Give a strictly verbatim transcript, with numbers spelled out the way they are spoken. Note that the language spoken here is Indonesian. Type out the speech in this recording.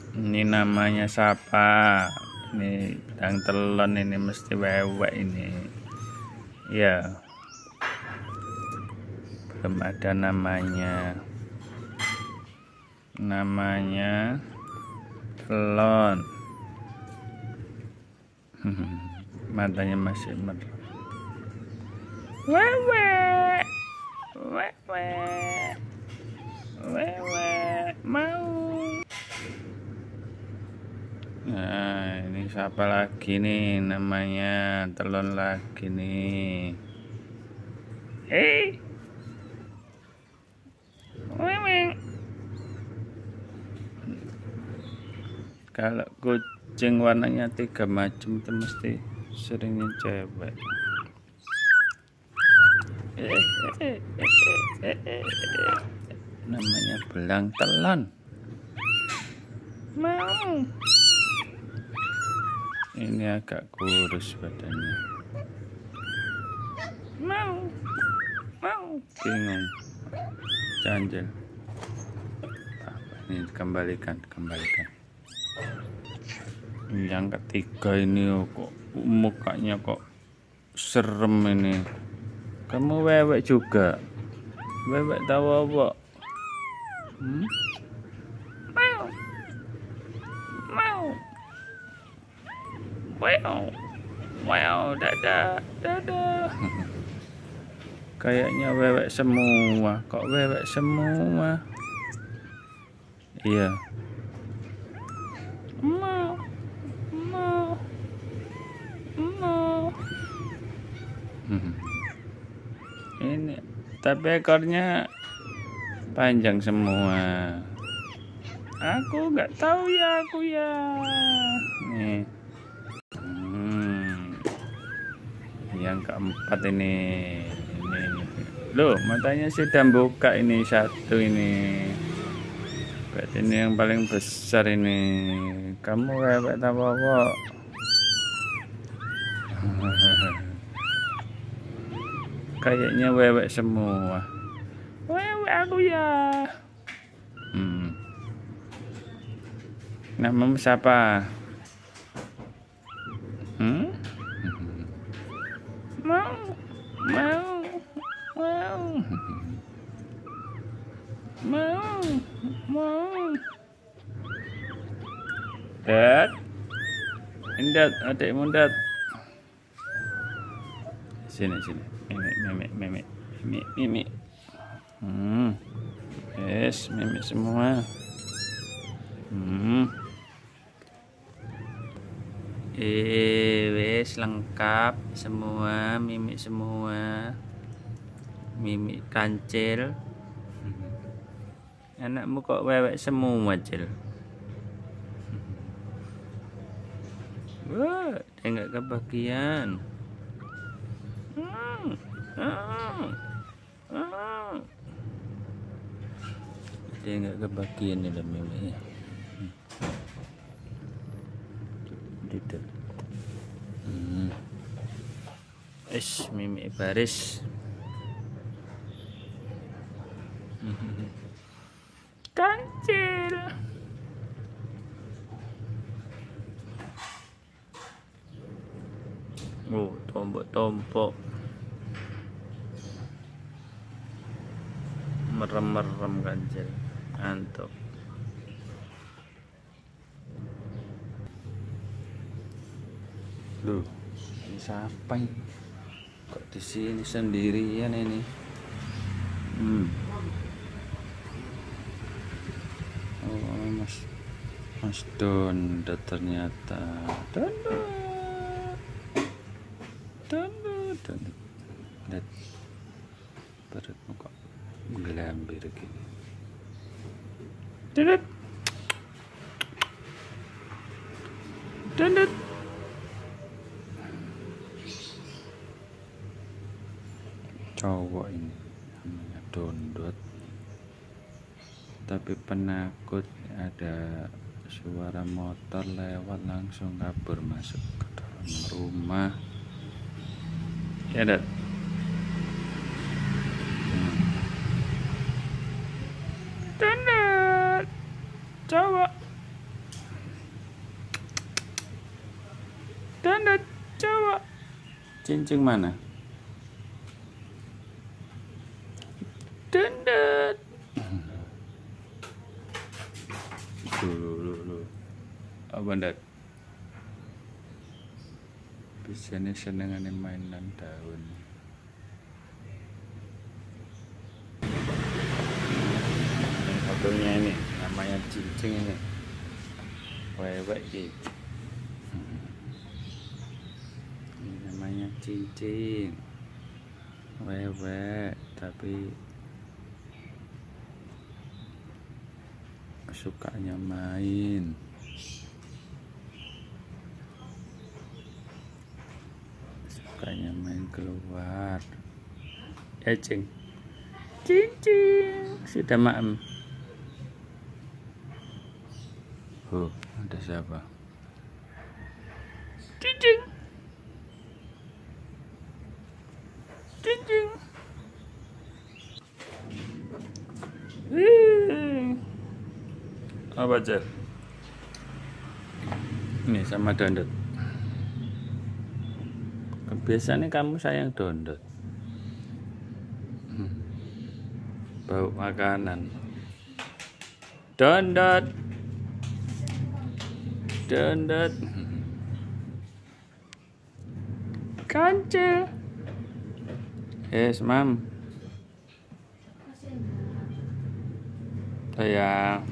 Ini namanya siapa? Ini yang telon ini mesti wewek ini. Ya. Belum ada namanya. Namanya telon. Matanya masih merah. Wewek. Wewek. Wewek mau. Nah, ini siapa lagi nih namanya telon lagi nih. Hei. Wewek. Kalau kucing warnanya tiga macam itu mesti seringnya cewek. Namanya belang telon. Mau. Ini agak kurus badannya. Mau. Mau. Bingung. Ganjel. Apa ini kembalikan, kembalikan. Yang ketiga ini oh, kok mukanya kok serem ini. Kamu wewek juga. Wewek tahu apa? Hmm? Mau. Mau. Wow. Wow, dadah, dadah. Kayaknya wewek semua. Kok wewek semua? Iya. Mau. Mau. Mau. Ini tapi ekornya panjang semua. Aku nggak tahu ya, aku ya. Nih. Hmm. Yang keempat ini. Ini. Loh, matanya sudah buka ini satu ini. Berarti ini yang paling besar ini. Kamu wewek tahu apa? Kayaknya wewek semua. Wewek aku ya. Hmm. Namamu siapa? Hmm? Mau. Mau. Mau. Mau. Mau. Dad. Indat, adikmu Dad. Sini, sini. Mimik, mimik, mimik, mimik, mimik. Hmm. Yes, mimik semua. Hmm. Eh, wes lengkap semua, mimik semua. Mimik kancil. Anakmu kok wewek semua, Cil? Wah, dia nggak kebagian. Hmm. Hmm. Hmm. Dia nggak kebagian nih mimiknya. Tidak. Hmm. Es mimik baris. Kancil. Oh, tombok-tombok. Merem-merem kancil. Antuk. Loh, ini siapa ini? Kok di sini sendirian ini? Hmm. Oh, Mas Mas Donda ternyata. Donda. Donda, Donda. Lihat perutmu kok menggelambir gini. Donda. Donda. Cowok ini namanya Dondot, tapi penakut. Ada suara motor lewat langsung kabur masuk ke dalam rumah ya Dad. Dondot cowok Dondot, coba. Cincin mana? Dondot. Dulu, dulu. Apa ndak? Biasanya senengane mainan daun. Fotonya ini namanya cincin ini. Wewek gitu. Ini namanya cincin. Wewek tapi sukanya main. Sukanya main keluar. Ya cing. Cincin. Sudah maem. Oh, ada siapa? Cincin. Cincin. Hmm. Apa Cer? Ini sama Dondot. Biasanya kamu sayang Dondot. Hmm. Bau makanan. Dondot. Dondot. Kancil. Yes, Mam. Sayang.